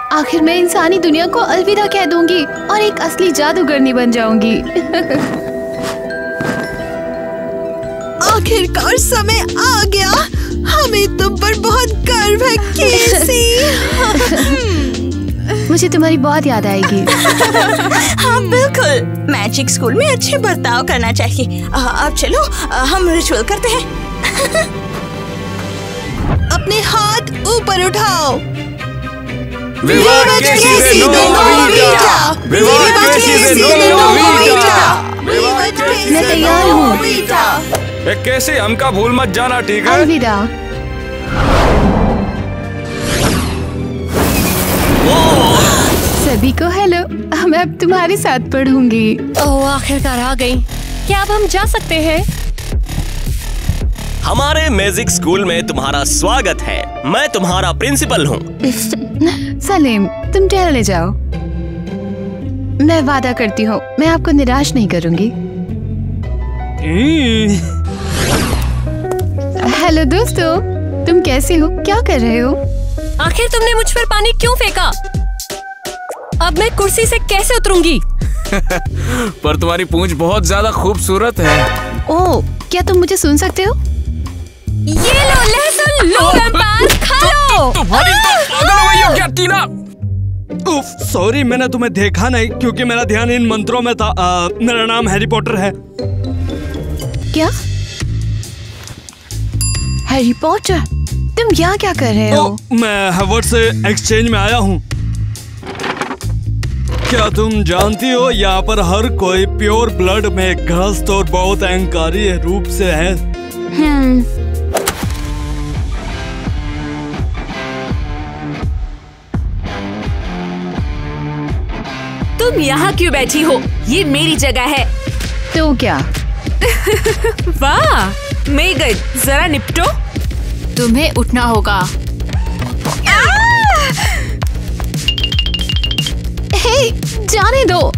आखिर मैं इंसानी दुनिया को अलविदा कह दूंगी और एक असली जादूगरनी बन जाऊंगी। आखिरकार समय आ गया। हमें तुम पर बहुत गर्व है केसी। मुझे तुम्हारी बहुत याद आएगी। हाँ बिल्कुल, मैजिक स्कूल में अच्छे बर्ताव करना चाहिए। अब चलो हम रिचुअल करते हैं। अपने हाथ ऊपर उठाओ। मैं तैयार हूँ। कैसे हमका भूल मत जाना, ठीक है? अलविदा। सभी को हेलो। मैं अब तुम्हारे साथ पढ़ूंगी। ओह, आखिरकार आ गई। क्या अब हम जा सकते हैं? हमारे मैजिक स्कूल में तुम्हारा स्वागत है। मैं तुम्हारा प्रिंसिपल हूँ। सलीम, तुम टहलने जाओ। मैं वादा करती हूँ मैं आपको निराश नहीं करूंगी। हेलो दोस्तों, तुम कैसे हो? क्या कर रहे हो? आखिर तुमने मुझ पर पानी क्यों फेंका? अब मैं कुर्सी से कैसे उतरूंगी? पर तुम्हारी पूंछ बहुत ज्यादा खूबसूरत है। ओह, क्या तुम मुझे सुन सकते हो? ये लो लहसुन, लो वेम्पायर, खा लो। तुम्हारी तो पागल हो गई हो क्या टीना? उफ, सॉरी, मैंने तुम्हें देखा नहीं क्योंकि मेरा ध्यान इन मंत्रों में था। मेरा नाम हैरी पॉटर है। क्या? Harry Potter? तुम यहाँ क्या कर रहे हो? मैं हार्वर्ड से एक्सचेंज में आया हूँ। क्या तुम जानती हो यहाँ पर हर कोई प्योर ब्लड में ग्रस्त और बहुत अहंकारी रूप से है। तुम यहाँ क्यों बैठी हो? ये मेरी जगह है। तो क्या? वाह मेगन, जरा निपटो। तुम्हें उठना होगा। हे, जाने दो।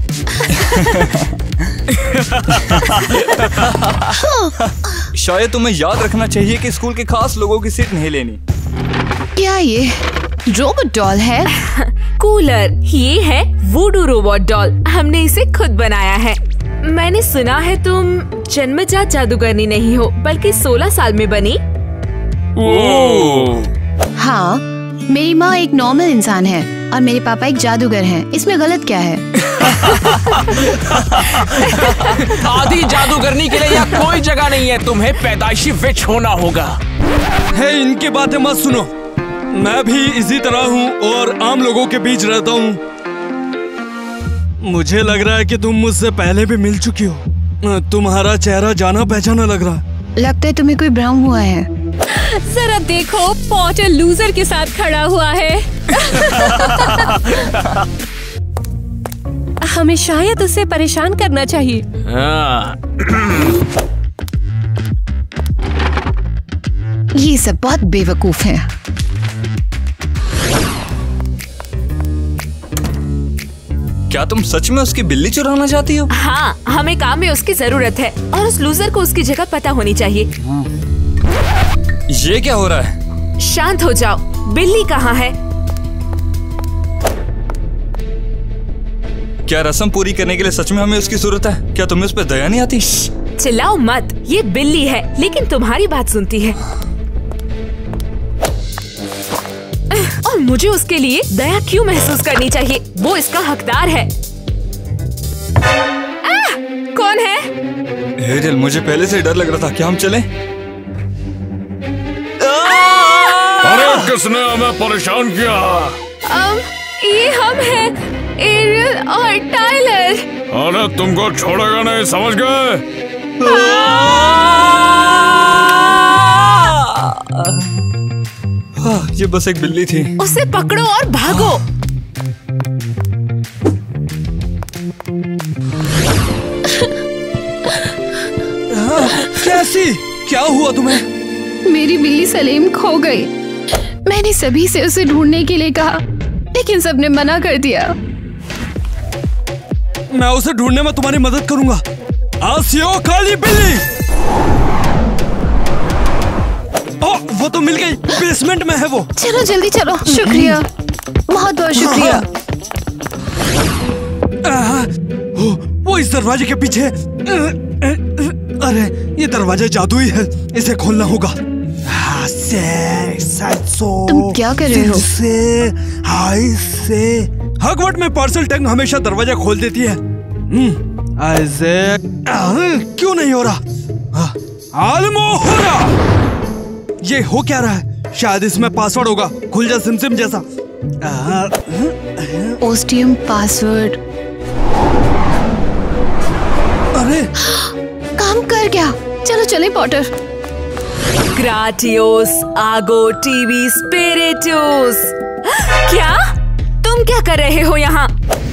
शायद तुम्हें याद रखना चाहिए कि स्कूल के खास लोगों की सीट नहीं लेनी। क्या ये रोबोट डॉल है? कूलर, ये है वूडू रोबोट डॉल। हमने इसे खुद बनाया है। मैंने सुना है तुम जन्मजात जादूगरनी नहीं हो बल्कि 16 साल में बनी। हाँ, मेरी माँ एक नॉर्मल इंसान है और मेरे पापा एक जादूगर हैं। इसमें गलत क्या है? आधी जादूगरनी के लिए यहाँ कोई जगह नहीं है। तुम्हें पैदाइशी विच होना होगा। हे, इनकी बातें मत सुनो। मैं भी इसी तरह हूँ और आम लोगों के बीच रहता हूँ। मुझे लग रहा है कि तुम मुझसे पहले भी मिल चुकी हो। तुम्हारा चेहरा जाना पहचाना लग रहा है। लगता है तुम्हें कोई भ्रम हुआ है। जरा देखो, पॉटर लूजर के साथ खड़ा हुआ है। हमें शायद उसे परेशान करना चाहिए। ये सब बहुत बेवकूफ हैं। क्या तुम सच में उसकी बिल्ली चुराना चाहती हो? हाँ, हमें काम में उसकी जरूरत है और उस लूजर को उसकी जगह पता होनी चाहिए। ये क्या हो रहा है? शांत हो जाओ। बिल्ली कहाँ है? क्या रस्म पूरी करने के लिए सच में हमें उसकी जरूरत है? क्या तुम्हें उस पर दया नहीं आती? चिल्लाओ मत। ये बिल्ली है लेकिन तुम्हारी बात सुनती है और मुझे उसके लिए दया क्यों महसूस करनी चाहिए? वो इसका हकदार है। कौन है? हेजल, मुझे पहले से डर लग रहा था। क्या हम चलें? अरे किसने हमें परेशान किया? ये हम हैं, एरियल और टाइलर। अरे तुमको छोड़ेगा नहीं, समझ गए? ये बस एक बिल्ली थी। उसे पकड़ो और भागो। कैसी? क्या हुआ तुम्हें? मेरी बिल्ली सलीम खो गई। मैंने सभी से उसे ढूंढने के लिए कहा लेकिन सबने मना कर दिया। मैं उसे ढूंढने में तुम्हारी मदद करूंगा। आसियो काली बिल्ली। ओ, वो तो मिल गई। बेसमेंट में है वो। चलो जल्दी चलो। शुक्रिया। बहुत बहुत शुक्रिया। वो इस दरवाजे के पीछे। अरे ये दरवाजा जादुई है, इसे खोलना होगा। तुम क्या कर रहे हो? हॉगवर्ट में पार्सल टैंक हमेशा दरवाजा खोल देती है। क्यों नहीं हो रहा? आलमो हो रहा। ये हो क्या रहा है? शायद इसमें पासवर्ड होगा। खुल जा सिमसिम जैसा। ओस्टियम पासवर्ड। अरे काम कर गया। चलो चले पॉटर। ग्राटियोस आगो टीवी स्पिरिटोस। क्या तुम क्या कर रहे हो यहाँ?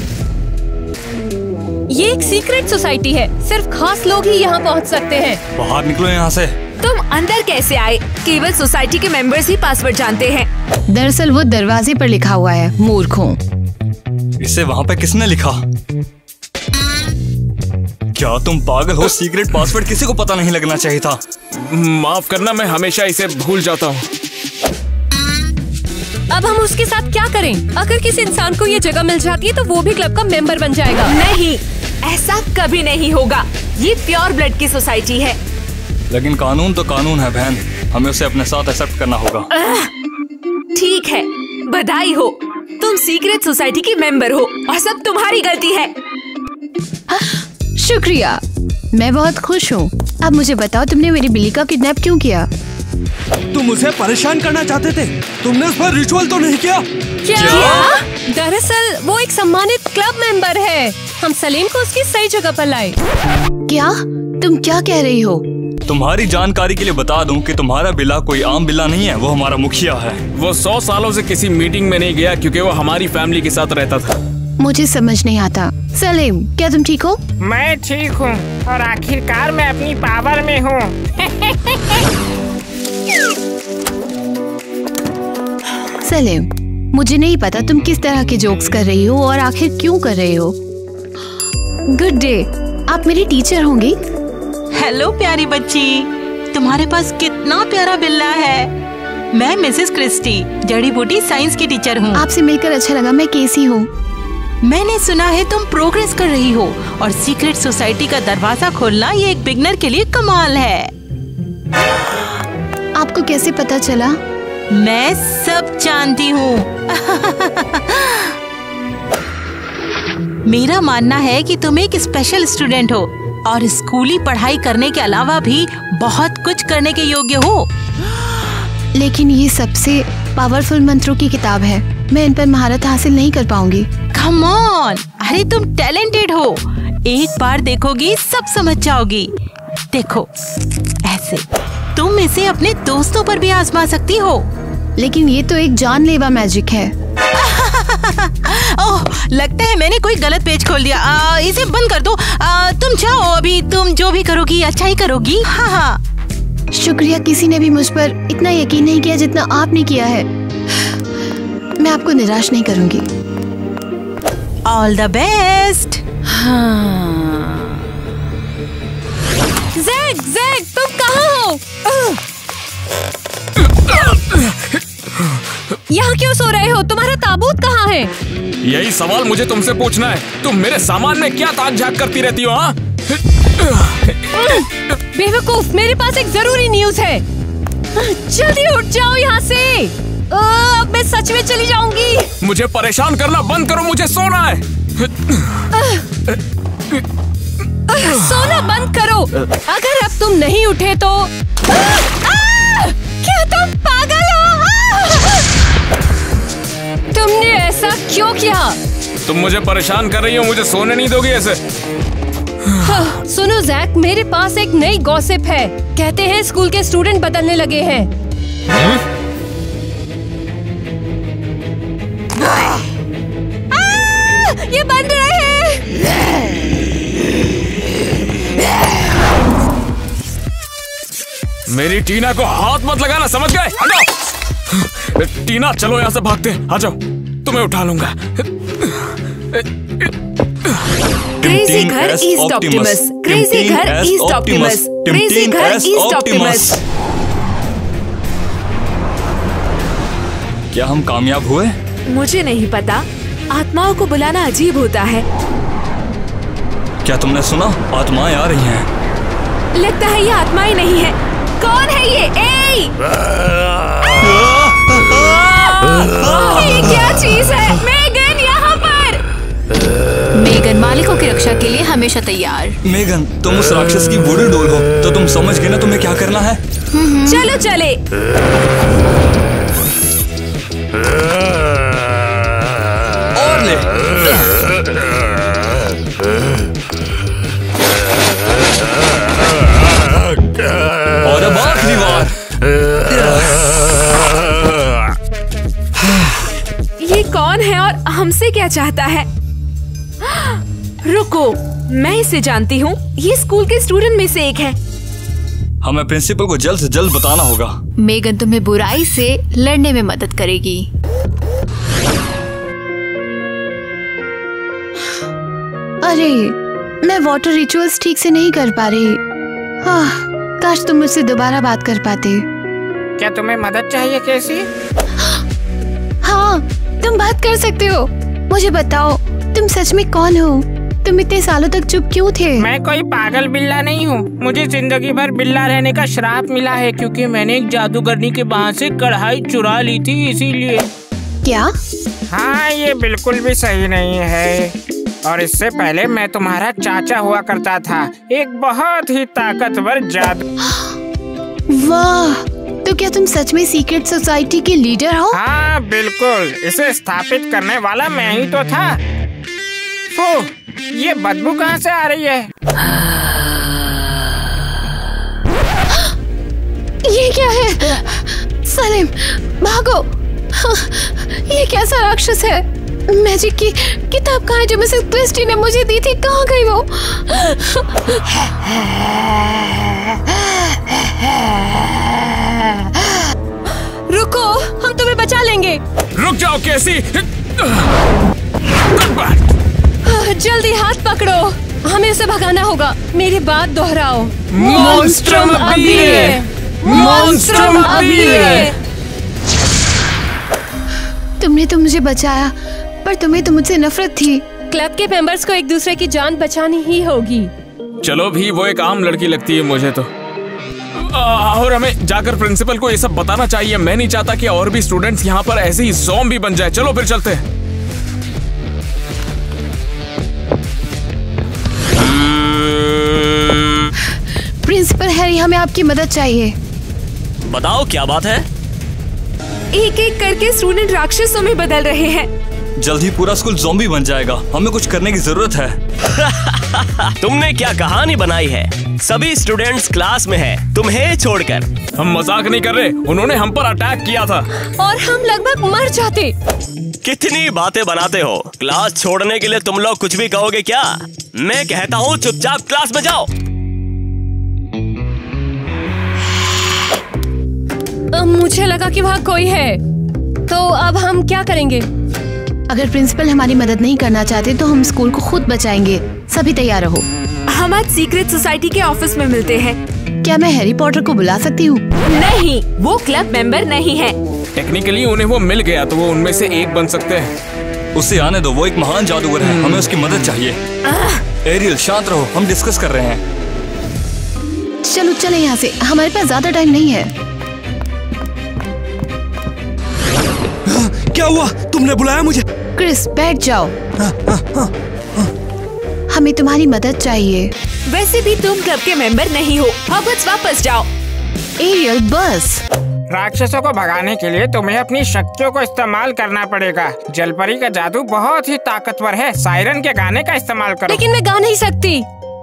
ये एक सीक्रेट सोसाइटी है, सिर्फ खास लोग ही यहाँ पहुँच सकते हैं। बाहर निकलो यहाँ से। तुम अंदर कैसे आए? केवल सोसाइटी के मेंबर्स ही पासवर्ड जानते हैं। दरअसल वो दरवाजे पर लिखा हुआ है, मूर्खों। इसे वहाँ पे किसने लिखा? क्या तुम पागल हो? सीक्रेट पासवर्ड किसी को पता नहीं लगना चाहिए था। माफ करना, मैं हमेशा इसे भूल जाता हूँ। अब हम उसके साथ क्या करें? अगर किसी इंसान को ये जगह मिल जाती है तो वो भी क्लब का मेंबर बन जाएगा। नहीं, ऐसा कभी नहीं होगा। ये प्योर ब्लड की सोसाइटी है। लेकिन कानून तो कानून है बहन, हमें उसे अपने साथ एक्सेप्ट करना होगा। ठीक है, बधाई हो, तुम सीक्रेट सोसाइटी की मेंबर हो और सब तुम्हारी गलती है। शुक्रिया, मैं बहुत खुश हूँ। अब मुझे बताओ, तुमने मेरी बिल्ली का किडनैप क्यों किया? तुम उसे परेशान करना चाहते थे। तुमने उस पर रिचुअल तो नहीं किया? क्या? दरअसल वो एक सम्मानित क्लब मेंबर है। हम सलीम को उसकी सही जगह पर लाए। क्या? तुम क्या कह रही हो? तुम्हारी जानकारी के लिए बता दूं कि तुम्हारा बिल्ला कोई आम बिल्ला नहीं है, वो हमारा मुखिया है। वो 100 सालों से किसी मीटिंग में नहीं गया क्योंकि वो हमारी फैमिली के साथ रहता था। मुझे समझ नहीं आता। सलीम, क्या तुम ठीक हो? मैं ठीक हूँ और आखिरकार मैं अपनी पावर में हूँ। सलीम, मुझे नहीं पता तुम किस तरह के जोक्स कर रही हो और आखिर क्यों कर रही हो। गुड डे, आप मेरी टीचर होंगी? हेलो प्यारी बच्ची, तुम्हारे पास कितना प्यारा बिल्ला है। मैं मिसेस क्रिस्टी, जड़ी बूटी साइंस की टीचर हूँ। आपसे मिलकर अच्छा लगा। मैं केसी हूँ। मैंने सुना है तुम प्रोग्रेस कर रही हो और सीक्रेट सोसाइटी का दरवाजा खोलना ये एक बिगनर के लिए कमाल है। आपको कैसे पता चला? मैं सब जानती हूँ। मेरा मानना है कि तुम एक स्पेशल स्टूडेंट हो और स्कूली पढ़ाई करने के अलावा भी बहुत कुछ करने के योग्य हो। लेकिन ये सबसे पावरफुल मंत्रों की किताब है, मैं इन पर महारत हासिल नहीं कर पाऊंगी। कम ऑन, अरे तुम टैलेंटेड हो। एक बार देखोगी सब समझ जाओगी। देखो ऐसे तुम इसे अपने दोस्तों पर भी आजमा सकती हो। लेकिन ये तो एक जानलेवा मैजिक है। ओह, लगता है मैंने कोई गलत पेज खोल दिया। इसे बंद कर दो। तुम जाओ, अभी तुम जो भी करोगी अच्छा ही करोगी। हाँ हाँ। शुक्रिया, किसी ने भी मुझ पर इतना यकीन नहीं किया जितना आपने किया है। मैं आपको निराश नहीं करूंगी। All the best. Zach, Zach, तुम कहाँ हो? यहाँ क्यों सो रहे हो? तुम्हारा ताबूत कहाँ है? यही सवाल मुझे तुमसे पूछना है। तुम मेरे सामान में क्या ताक झाक करती रहती हो? हाँ? बेवकूफ, मेरे पास एक जरूरी न्यूज़ है। जल्दी उठ जाओ यहाँ से। अब मैं सच में चली जाऊंगी। मुझे परेशान करना बंद करो, मुझे सोना है। सोना बंद करो। अगर अब तुम नहीं उठे तो क्या तुम पागल हो? तुमने ऐसा क्यों किया? तुम मुझे परेशान कर रही हो, मुझे सोने नहीं दोगी ऐसे? सुनो ज़ैक, मेरे पास एक नई गॉसिप है। कहते हैं स्कूल के स्टूडेंट बदलने लगे हैं। ये बन रहे हैं। मेरी टीना को हाथ मत लगाना, समझ गए? हटो। टीना, चलो यहाँ से भागते हैं। आ जाओ, तुम्हें उठा लूंगा। क्रेजी घर ईस्ट ऑप्टिमस, क्रेजी घर ईस्ट ऑप्टिमस, क्रेजी घर ईस्ट ऑप्टिमस। क्या हम कामयाब हुए? मुझे नहीं पता, आत्माओं को बुलाना अजीब होता है। क्या तुमने सुना? आत्माएं आ रही हैं। लगता है ये आत्माएं नहीं है। कौन है ये? ये क्या चीज है? मेगन यहाँ पर। मेगन मालिकों की रक्षा के लिए हमेशा तैयार। मेगन, तुम उस राक्षस की वुडू डॉल हो, तो तुम समझ गए ना तुम्हें क्या करना है। चलो चले। और ले। और अब आखिरी बार। ये कौन है और हमसे क्या चाहता है? रुको, मैं इसे जानती हूँ। ये स्कूल के स्टूडेंट में से एक है। हमें प्रिंसिपल को जल्द से जल्द बताना होगा। मेगन तुम्हें बुराई से लड़ने में मदद करेगी। अरे, मैं वाटर रिचुअल्स ठीक से नहीं कर पा रही। काश तुम मुझसे दोबारा बात कर पाते। क्या तुम्हें मदद चाहिए कैसी? हाँ, तुम बात कर सकते हो। मुझे बताओ, तुम सच में कौन हो? तुम इतने सालों तक चुप क्यों थे? मैं कोई पागल बिल्ला नहीं हूँ। मुझे जिंदगी भर बिल्ला रहने का श्राप मिला है क्योंकि मैंने एक जादूगरनी के वहाँ से कढ़ाई चुरा ली थी, इसीलिए। क्या? हाँ, ये बिल्कुल भी सही नहीं है। और इससे पहले मैं तुम्हारा चाचा हुआ करता था, एक बहुत ही ताकतवर जादू। वाह, तो क्या तुम सच में सीक्रेट सोसाइटी के लीडर हो? हाँ बिल्कुल, इसे स्थापित करने वाला मैं ही तो था। ओह, ये बदबू कहाँ से आ रही है? ये क्या है? सलीम, भागो। ये कैसा राक्षस है? मैजिक की किताब कहाँ है जो मिसेस क्रिस्टी ने मुझे दी थी? कहाँ गई वो? रुको, हम तुम्हें बचा लेंगे। रुक जाओ कैसी। जल्दी हाथ पकड़ो, हमें उसे भगाना होगा। मेरी बात दोहराओ। मॉन्स्ट्रम अबीरे! मॉन्स्ट्रम अबीरे! तुमने तो मुझे बचाया, पर तुम्हें तो मुझसे नफरत थी। क्लब के मेंबर्स को एक दूसरे की जान बचानी ही होगी। चलो भी, वो एक आम लड़की लगती है मुझे तो। और हमें जाकर प्रिंसिपल को ये सब बताना चाहिए। मैं नहीं चाहता कि और भी स्टूडेंट्स यहाँ पर ऐसे ही ज़ॉम्बी बन जाए। चलो फिर चलते हैं। प्रिंसिपल हैरी, हमें आपकी मदद चाहिए। बताओ क्या बात है? एक एक करके स्टूडेंट राक्षसों में बदल रहे हैं। जल्द ही पूरा स्कूल ज़ॉम्बी बन जाएगा। हमें कुछ करने की जरूरत है। तुमने क्या कहानी बनाई है? सभी स्टूडेंट्स क्लास में हैं, तुम्हें छोड़कर। हम मजाक नहीं कर रहे, उन्होंने हम पर अटैक किया था और हम लगभग मर जाते। कितनी बातें बनाते हो? क्लास छोड़ने के लिए तुम लोग कुछ भी कहोगे क्या? मैं कहता हूँ चुपचाप क्लास में जाओ। मुझे लगा कि वहाँ कोई है, तो अब हम क्या करेंगे? अगर प्रिंसिपल हमारी मदद नहीं करना चाहते तो हम स्कूल को खुद बचाएंगे। सभी तैयार रहो। हम आज सीक्रेट सोसाइटी के ऑफिस में मिलते हैं। क्या मैं हैरी पॉटर को बुला सकती हूँ? नहीं, वो क्लब मेंबर नहीं है। टेक्निकली उन्हें वो मिल गया तो वो उनमें से एक बन सकते हैं। उसे आने दो, वो एक महान जादूगर है। हमें उसकी मदद चाहिए। एरियल, शांत रहो, हम डिस्कस कर रहे हैं। चलो चले यहाँ से, हमारे पास ज्यादा टाइम नहीं है। क्या हुआ? तुमने बुलाया मुझे? क्रिस, बैठ जाओ। हमें तुम्हारी मदद चाहिए। वैसे भी तुम क्लब के मेंबर नहीं हो। हॉगवर्ट्स वापस जाओ। एरियल, बस। राक्षसों को भगाने के लिए तुम्हें अपनी शक्तियों को इस्तेमाल करना पड़ेगा। जलपरी का जादू बहुत ही ताकतवर है। सायरन के गाने का इस्तेमाल करो। लेकिन मैं गा नहीं सकती।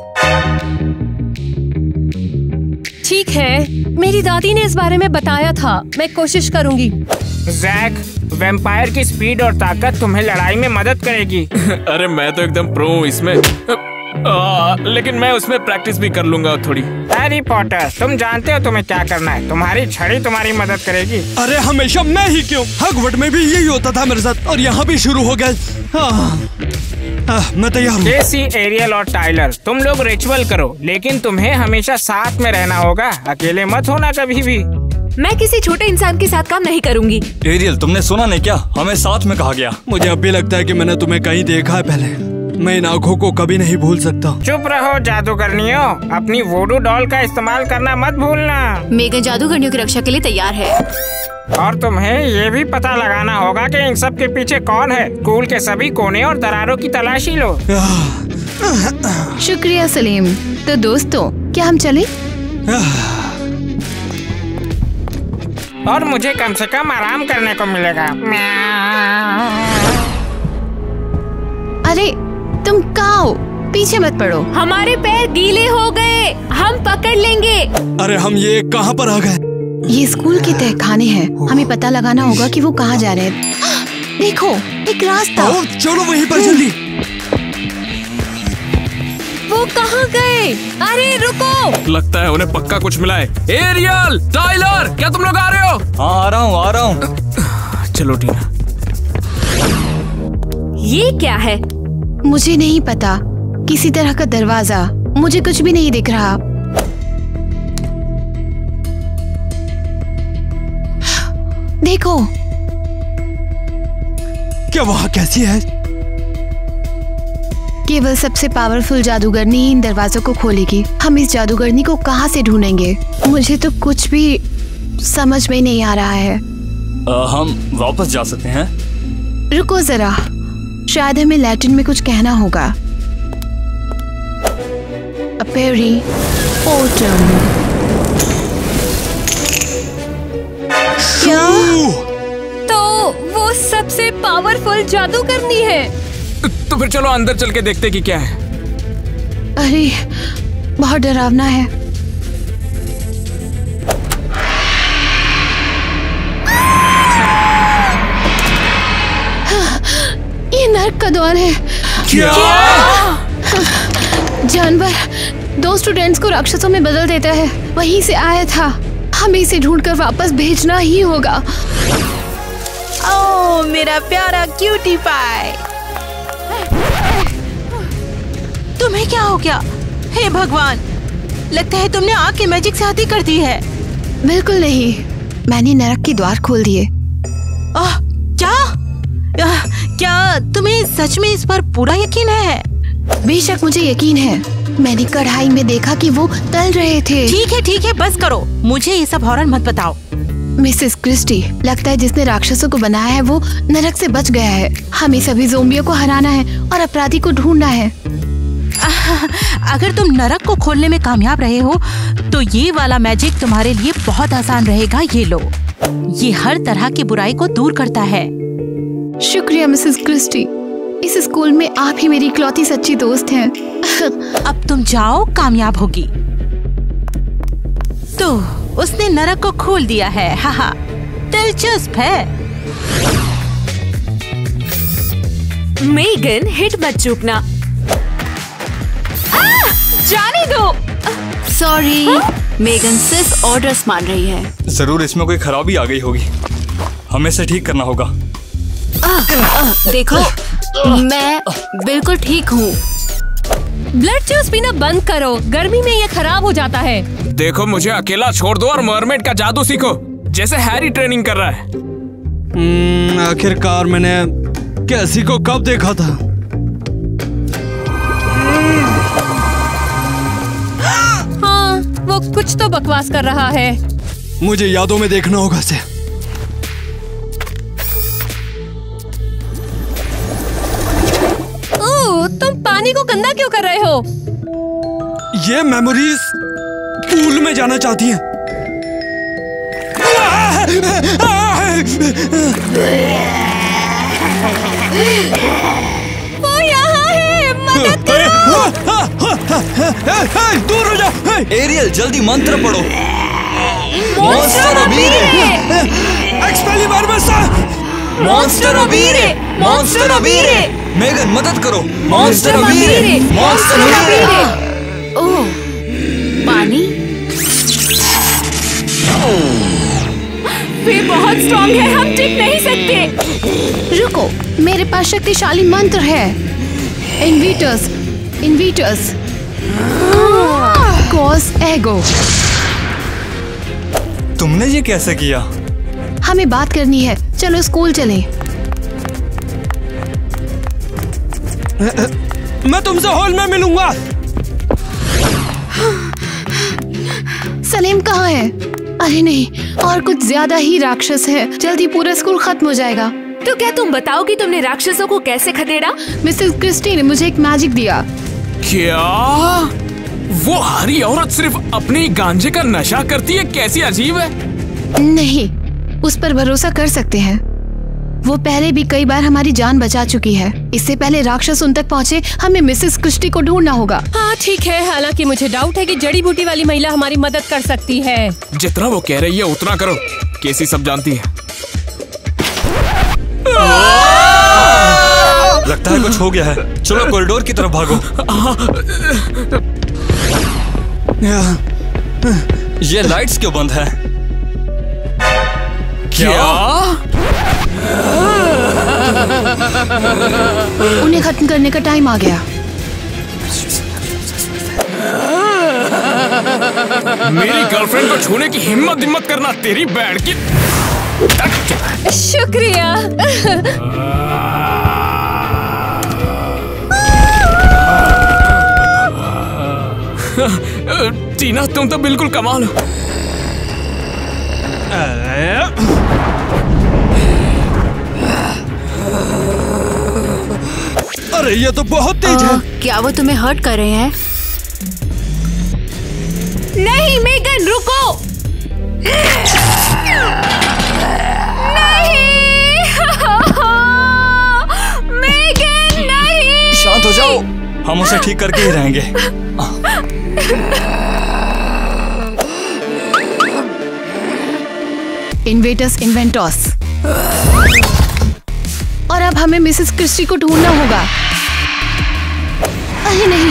ठीक है, मेरी दादी ने इस बारे में बताया था। मैं कोशिश करूंगी। जैक, वैम्पायर की स्पीड और ताकत तुम्हें लड़ाई में मदद करेगी। अरे मैं तो एकदम प्रो हूँ इसमें। लेकिन मैं उसमें प्रैक्टिस भी कर लूंगा थोड़ी। हैरी पॉटर, तुम जानते हो तुम्हें क्या करना है। तुम्हारी छड़ी तुम्हारी मदद करेगी। अरे हमेशा मैं ही क्यों? हॉगवर्ट्स में भी यही होता था मेरे साथ, और यहाँ भी शुरू हो गया। मैं तैयार हूँ। केसी, एरियल और टाइलर, तुम लोग रिचुअल करो, लेकिन तुम्हें हमेशा साथ में रहना होगा। अकेले मत होना कभी भी। मैं किसी छोटे इंसान के साथ काम नहीं करूंगी। एरियल, तुमने सुना नहीं क्या? हमें साथ में कहा गया। मुझे अब भी लगता है कि मैंने तुम्हें कहीं देखा है पहले। मैं इन आँखों को कभी नहीं भूल सकता। चुप रहो जादूगरनियों, अपनी वुडू डॉल का इस्तेमाल करना मत भूलना। मेगन जादूगरनियों की रक्षा के लिए तैयार है। और तुम्हें ये भी पता लगाना होगा कि इन सब के पीछे कौन है। स्कूल के सभी कोने और दरारों की तलाशी लो। शुक्रिया सलीम। तो दोस्तों, क्या हम चलें? और मुझे कम से कम आराम करने को मिलेगा। अरे तुम कहाँ हो? पीछे मत पड़ो। हमारे पैर गीले हो गए, हम पकड़ लेंगे। अरे हम ये कहाँ पर आ गए? ये स्कूल के तहखाने हैं। हमें पता लगाना होगा कि वो कहाँ जा रहे हैं। देखो, एक रास्ता। चलो वहीं पर जल्दी। वो कहाँ गए? अरे रुको! लगता है उन्हें पक्का कुछ मिला है। एरियल, टाइलर, क्या तुम लोग आ रहे हो? हाँ आ रहा हूँ। चलो टीना। ये क्या है? मुझे नहीं पता। किसी तरह का दरवाजा। मुझे कुछ भी नहीं दिख रहा। देखो। क्या वहाँ कैसी है? केवल सबसे पावरफुल जादूगरनी ही इन दरवाजों को खोलेगी। हम इस जादूगरनी को कहाँ से ढूंढेंगे? मुझे तो कुछ भी समझ में नहीं आ रहा है। हम वापस जा सकते हैं? रुको जरा, शायद हमें लैटिन में कुछ कहना होगा। अपेरी पोर्टम। क्या? तो वो सबसे पावरफुल जादूगरनी है। तो फिर चलो अंदर चल के देखते कि क्या है। अरे बहुत डरावना है। ये नर्क का द्वार है। क्या? जानवर 2 स्टूडेंट्स को राक्षसों में बदल देता है। वहीं से आया था। हमें इसे ढूंढकर वापस भेजना ही होगा। ओह मेरा प्यारा क्यूटी पाई, तुम्हें क्या हो गया? हे भगवान, लगता है तुमने आग के मैजिक से आती कर दी है। बिल्कुल नहीं, मैंने नरक के द्वार खोल दिए। क्या तुम्हें सच में इस पर पूरा यकीन है? बेशक मुझे यकीन है। मैंने कढ़ाई में देखा कि वो तल रहे थे। ठीक है, बस करो। मुझे ये सब हॉरर मत बताओ। मिसेस क्रिस्टी, लगता है जिसने राक्षसों को बनाया है वो नरक से बच गया है। हमें सभी ज़ोंबियों को हराना है और अपराधी को ढूंढना है। अगर तुम नरक को खोलने में कामयाब रहे हो तो ये वाला मैजिक तुम्हारे लिए बहुत आसान रहेगा। ये लो, ये हर तरह की बुराई को दूर करता है। शुक्रिया मिसेस क्रिस्टी। इस स्कूल में आप ही मेरी इकलौती सच्ची दोस्त हैं। अब तुम जाओ, कामयाब होगी। तो उसने नरक को खोल दिया है। हाहा, दिलचस्प है। मेगन, हिट मत चूकना। जाने दो। सॉरी, मेगन सिर्फ ऑर्डर्स मान रही है। जरूर इसमें कोई खराबी आ गई होगी। हमें इसे ठीक करना होगा। देखो, मैं बिल्कुल ठीक हूँ। ब्लड जूस पीना बंद करो, गर्मी में ये खराब हो जाता है। देखो, मुझे अकेला छोड़ दो और मरमेड का जादू सीखो, जैसे हैरी ट्रेनिंग कर रहा है। आखिरकार मैंने कैसी को कब देखा था? हाँ, वो कुछ तो बकवास कर रहा है। मुझे यादों में देखना होगा इसे। तुम पानी को गंदा क्यों कर रहे हो? ये मेमोरीज पूल में जाना चाहती हैं। वो यहाँ है, मदद करो। दूर हो जा। एरियल, जल्दी मंत्र पढ़ो। मॉन्स्टर अबीरे। एक्सपेलिबर्बस। मॉन्स्टर अबीरे, मॉन्स्टर अबीरे। मेगन, मदद करो। मॉन्स्टर अबीरे, मॉन्स्टर अबीरे। ओह, पानी। वे बहुत स्ट्रॉन्ग है, हम टिक नहीं सकते। रुको, मेरे पास शक्तिशाली मंत्र है। इन्विटर्स, इन्विटर्स, कॉस एगो। तुमने ये कैसे किया? हमें बात करनी है, चलो स्कूल चलें। मैं तुमसे हॉल में मिलूंगा। सलीम कहाँ है? अरे नहीं, और कुछ ज्यादा ही राक्षस है। जल्दी पूरा स्कूल खत्म हो जाएगा। तो क्या तुम बताओ कि तुमने राक्षसों को कैसे खदेड़ा? मिसेस क्रिस्टी ने मुझे एक मैजिक दिया। क्या? वो हरी औरत सिर्फ अपनी गांजे का नशा करती है? कैसी अजीब है। नहीं, उस पर भरोसा कर सकते हैं। वो पहले भी कई बार हमारी जान बचा चुकी है। इससे पहले राक्षस उन तक पहुँचे, हमें मिसेस क्रिस्टी को ढूंढना होगा। हाँ ठीक है, हालांकि मुझे डाउट है कि जड़ी बूटी वाली महिला हमारी मदद कर सकती है। जितना वो कह रही है उतना करो। केसी सब जानती है। लगता है कुछ हो गया है। चलो कॉरिडोर की तरफ भागो। ये लाइट्स क्यों बंद है? क्या? उन्हें खत्म करने का टाइम आ गया। मेरी गर्लफ्रेंड को छूने की हिम्मत करना तेरी बैंड की। शुक्रिया। टीना, तुम तो बिल्कुल कमाल हो। अरे ये तो बहुत तेज है। क्या वो तुम्हें हर्ट कर रहे हैं? नहीं मेगन, रुको। नहीं मेगन, नहीं। शांत हो जाओ, हम उसे ठीक करके ही रहेंगे। इन्वेटस इन्वेंटोस। और अब हमें मिसेस क्रिस्टी को ढूंढना होगा। अरे नहीं,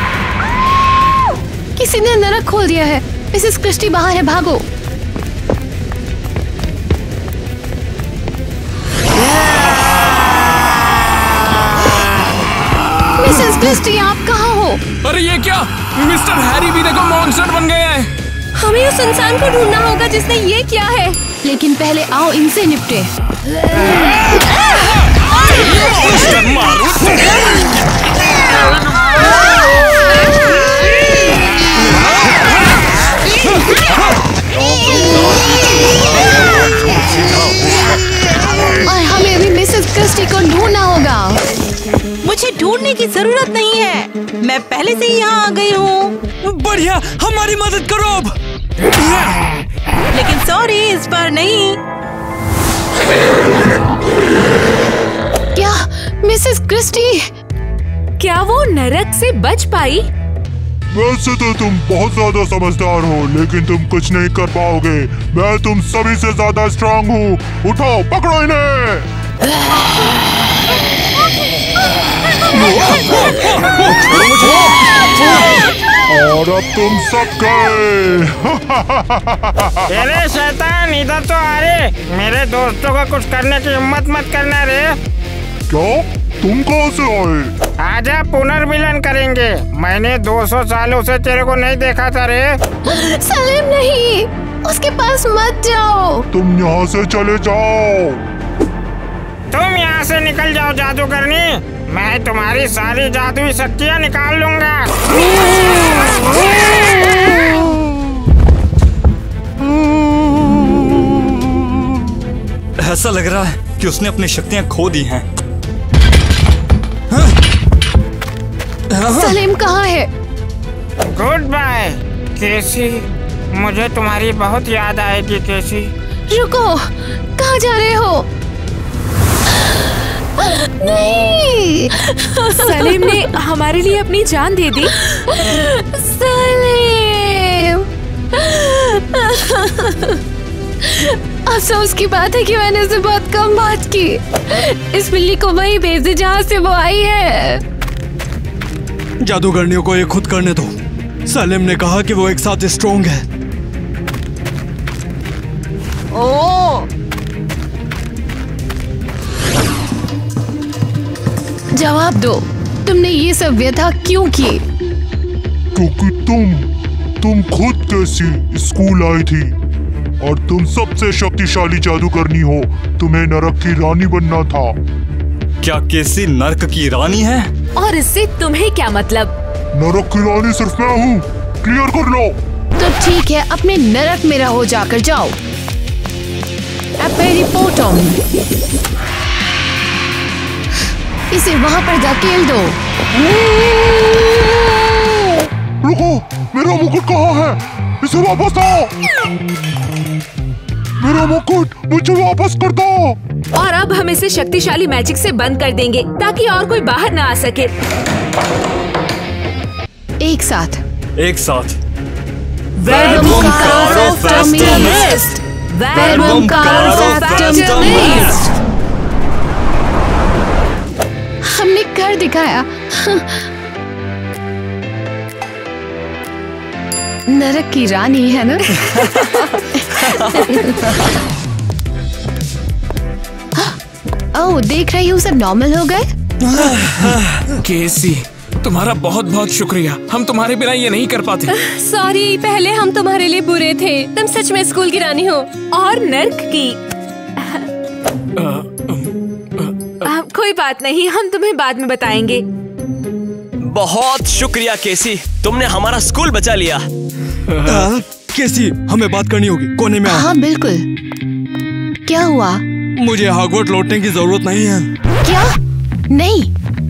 किसी ने नरक खोल दिया है। मिसेस क्रिस्टी बाहर है, भागो। मिसेस क्रिस्टी, आप कहाँ हो? अरे ये क्या? मिस्टर हैरी भी देखो मॉन्स्टर बन गए हैं। हमें उस इंसान को ढूंढना होगा जिसने ये किया है। लेकिन पहले आओ इनसे निपटे। और हमें अभी मिसेस क्रिस्टी को ढूंढना होगा। मुझे ढूंढने की जरूरत नहीं है, मैं पहले से ही यहाँ आ गई हूँ। बढ़िया, हमारी मदद करो अब। लेकिन सॉरी, इस बार नहीं। क्या मिसेस क्रिस्टी? क्या वो नरक से बच पाई? वैसे तो तुम बहुत ज्यादा समझदार हो, लेकिन तुम कुछ नहीं कर पाओगे। मैं तुम सभी से ज्यादा स्ट्रांग हूँ। उठाओ, पकड़ो इन्हें। और अब तुम सब गए। अरे शैतान, इधर तो आ रे। मेरे दोस्तों को कुछ करने की हिम्मत मत करना रे। क्या? तुम कहाँ से आए? आजा पुनर्मिलन करेंगे। मैंने 200 सालों से तेरे को नहीं देखा था रे। सलीम नहीं, उसके पास मत जाओ। तुम यहाँ से चले जाओ। तुम यहाँ से निकल जाओ जादूगरनी। मैं तुम्हारी सारी जादुई शक्तियाँ निकाल लूंगा। ऐसा लग रहा है कि उसने अपनी शक्तियाँ खो दी हैं। सलीम कहाँ है? गुड बाय केसी, मुझे तुम्हारी बहुत याद आएगी केसी। रुको, कहाँ जा रहे हो? नहीं, सलीम ने हमारे लिए अपनी जान दे दी। सलीम, अफसोस की बात है कि मैंने उसे बहुत कम बात की। इस बिल्ली को वही भेज दे जहाँ से वो आई है। जादूगरनियों को ये खुद करने दो। सलीम ने कहा कि वो एक साथ स्ट्रॉन्ग है। ओ, जवाब दो, तुमने ये सब व्यथा क्यों की? क्योंकि तुम खुद कैसी स्कूल आई थी। और तुम सबसे शक्तिशाली जादूगरनी हो। तुम्हें नरक की रानी बनना था। क्या केसी नरक की रानी है? और इससे तुम्हें क्या मतलब? नरक की रानी सिर्फ मैं हूँ। क्लियर कर लो। तो ठीक है, अपने नरक में रहो, जाकर जाओ। एपेरिपोटम, इसे वहाँ पर धकेल दो। रुको, मेरा मुकुट कहाँ है? इसे वापस दो। मेरा मुकुट मुझे वापस कर दो। और अब हम इसे शक्तिशाली मैजिक से बंद कर देंगे ताकि और कोई बाहर ना आ सके। एक साथ। एक साथ। Verbum caro factum est. Verbum caro factum est. हमने कर दिखाया। नरक की रानी है ना? ओह, देख रही हूँ सब नॉर्मल हो गए। केसी, तुम्हारा बहुत बहुत शुक्रिया। हम तुम्हारे बिना ये नहीं कर पाते। सॉरी, पहले हम तुम्हारे लिए बुरे थे। तुम सच में स्कूल की रानी हो और नर्क की। कोई बात नहीं, हम तुम्हें बाद में बताएंगे। बहुत शुक्रिया केसी, तुमने हमारा स्कूल बचा लिया। केसी, हमें बात करनी होगी। कोने में आओ। हाँ बिल्कुल। क्या हुआ? मुझे हॉगवर्ट्स लौटने की जरूरत नहीं है। क्या? नहीं।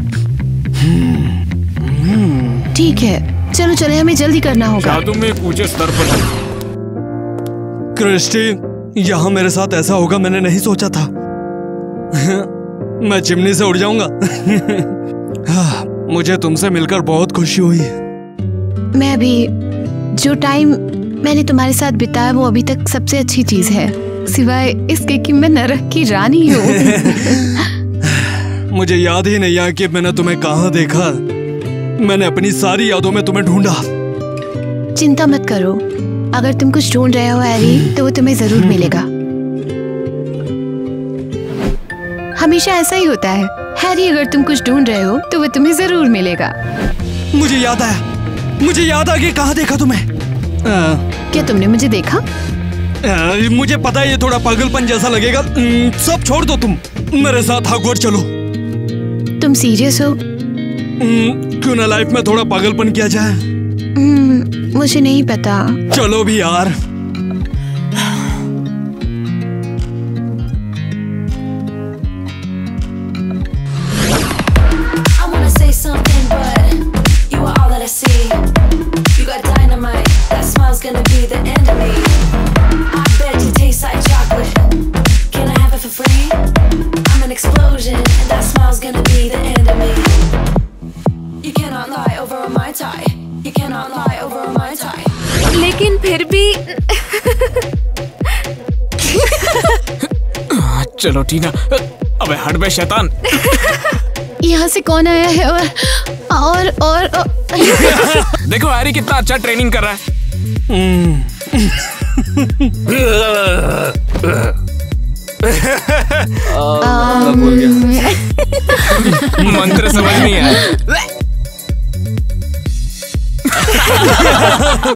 ठीक है, चलो चले, हमें जल्दी करना होगा। जादू में ऊंचे स्तर पर। क्रिस्टी, यहाँ मेरे साथ ऐसा होगा मैंने नहीं सोचा था। मैं चिमनी से उड़ जाऊंगा। मुझे तुमसे मिलकर बहुत खुशी हुई। मैं भी, जो टाइम मैंने तुम्हारे साथ बिताया वो अभी तक सबसे अच्छी चीज है, सिवाय इसके कि मैं नरक की रानी हूँ। मुझे याद ही नहीं आया कि मैंने तुम्हें कहाँ देखा। मैंने अपनी सारी यादों में तुम्हें ढूंढा। चिंता मत करो, अगर तुम कुछ ढूंढ रहे हो हैरी, तो वो तुम्हें जरूर मिलेगा। हमेशा ऐसा ही होता है हैरी, अगर तुम कुछ ढूंढ रहे हो तो वो तुम्हें जरूर मिलेगा। मुझे याद आया, मुझे याद आ गया कहाँ देखा तुम्हें। क्या तुमने मुझे देखा? मुझे पता है ये थोड़ा पागलपन जैसा लगेगा। सब छोड़ दो, तुम मेरे साथ हॉगवर्ट्स चलो। तुम सीरियस हो? क्यों ना लाइफ में थोड़ा पागलपन किया जाए। मुझे नहीं पता। चलो भी यार। लेकिन फिर भी चलो टीना, अबे हट बे शैतान। यहाँ से कौन आया है? और देखो हैरी कितना अच्छा ट्रेनिंग कर रहा है। मंत्र समझ नहीं आया।